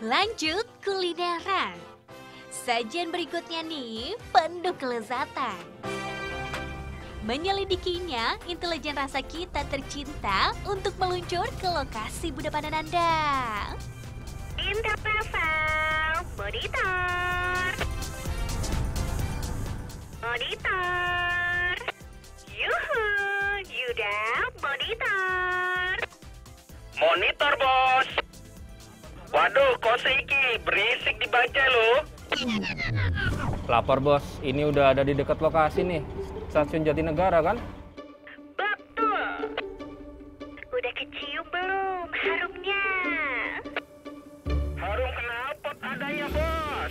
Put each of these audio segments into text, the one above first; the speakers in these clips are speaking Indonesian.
Lanjut kulineran. Sajian berikutnya nih penuh kelezatan. Menyelidikinya, intelijen rasa kita tercinta untuk meluncur ke lokasi Budapan Anda. Interval Monitor. Monitor. Yuhu, Yuda Monitor. Monitor, Bos. Waduh, kok seiki berisik dibaca lo. Lapor bos, ini udah ada di dekat lokasi nih, stasiun Jatinegara kan? Betul. Udah kecium belum harumnya? Harum knalpot ada ya, Bos.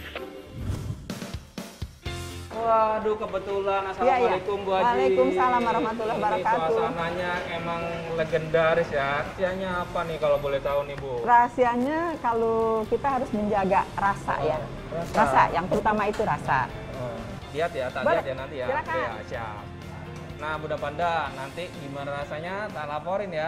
Waduh, kebetulan. Assalamualaikum Bu Haji. Waalaikumsalam warahmatullahi Ini wabarakatuh. suasananya emang legendaris ya. Rahasianya apa nih kalau boleh tahu nih Bu? Rahasianya kalau kita harus menjaga rasa ya. Rasa, yang terutama itu rasa. Oh, lihat ya, tak Boleh, lihat ya nanti ya. silakan. Oke, ya, siap. Nah, Budapan Panda, nanti gimana rasanya tak laporin ya.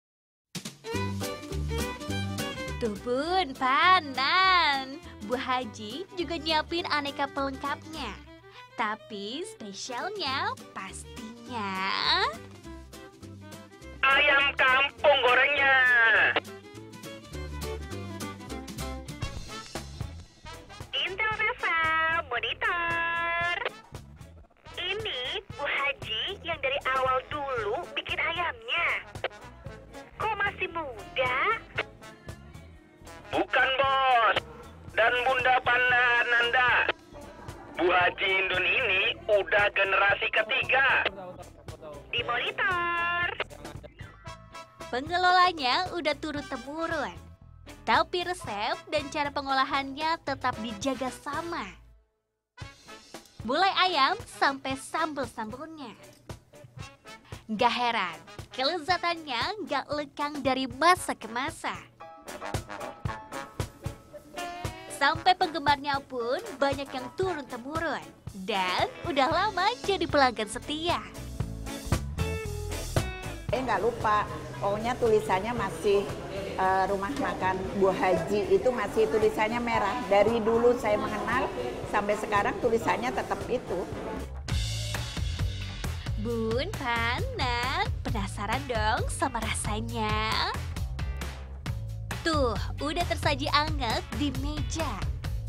Tuh bun, panan. Bu Haji juga nyiapin aneka pelengkapnya. Tapi spesialnya pastinya Ayam kampung gorengnya. Interval Monitor. Ini Bu Haji yang dari awal dulu bikin ayamnya. Kok masih muda? Bukan, Bos. Dan Bunda Panda Nanda. Bu Haji Indun ini udah generasi ketiga. Di monitor. pengelolanya udah turun-temurun. Tapi resep dan cara pengolahannya tetap dijaga sama. Mulai ayam sampai sambal-sambalnya. Gak heran, kelezatannya gak lekang dari masa ke masa. Sampai penggemarnya pun banyak yang turun-temurun. Dan udah lama jadi pelanggan setia. Nggak lupa, pokoknya tulisannya masih rumah makan Bu Haji itu masih tulisannya merah. Dari dulu saya mengenal sampai sekarang tulisannya tetap itu. Bun, Panan, penasaran dong sama rasanya? Tuh, udah tersaji anget di meja.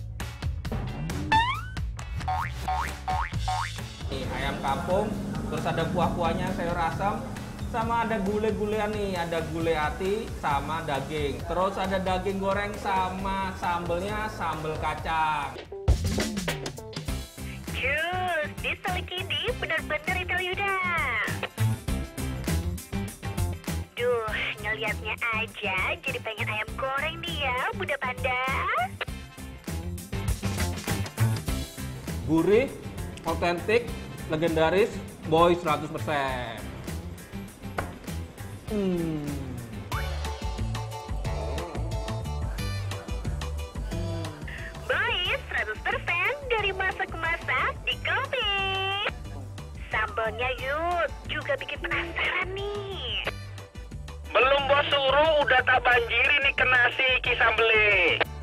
Nih, ayam kampung, terus ada kuah-kuahnya sayur asam, sama ada gulai-gulean nih, ada gulai ati sama daging. Terus ada daging goreng sama sambelnya sambel kacang. Jus, diselik ini benar-benar Italyuda. Duh, ngeliatnya aja jadi pengen ayam goreng nih ya, Bunda Panda. Gurih, otentik, legendaris, boy 100%. Boys 100% dari masa ke masa di kopi. Sambalnya yuk, juga bikin penasaran nih. Belum Bos suruh udah tak banjiri nih ke nasi ki sambele.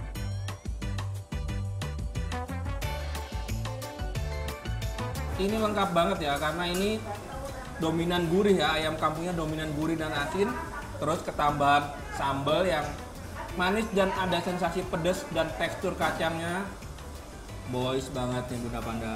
Ini lengkap banget ya, karena ini dominan gurih ya, ayam kampungnya dominan gurih dan asin. Terus ketambahan sambal yang manis dan ada sensasi pedas dan tekstur kacangnya boys banget nih Bunda Panda.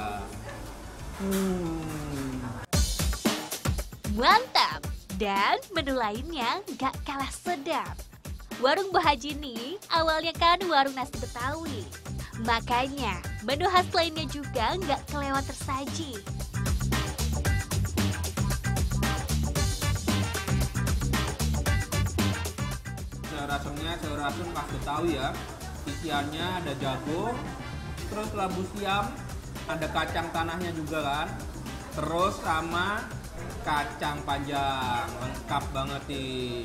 Mantap! Dan menu lainnya gak kalah sedap. Warung Bu Haji ini awalnya kan warung nasi Betawi. Makanya menu khas lainnya juga gak kelewat tersaji. Sayur asem khas Betawi ya. Isiannya ada jagung, terus labu siam, ada kacang tanahnya juga kan. Terus sama kacang panjang, lengkap banget nih.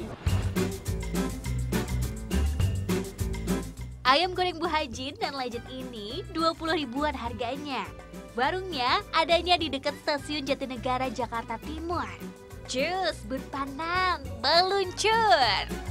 Ayam goreng Bu Haji dan Legend ini 20 ribuan harganya. Warungnya adanya di dekat stasiun Jatinegara, Jakarta Timur. Cus, Bun Panan, meluncur!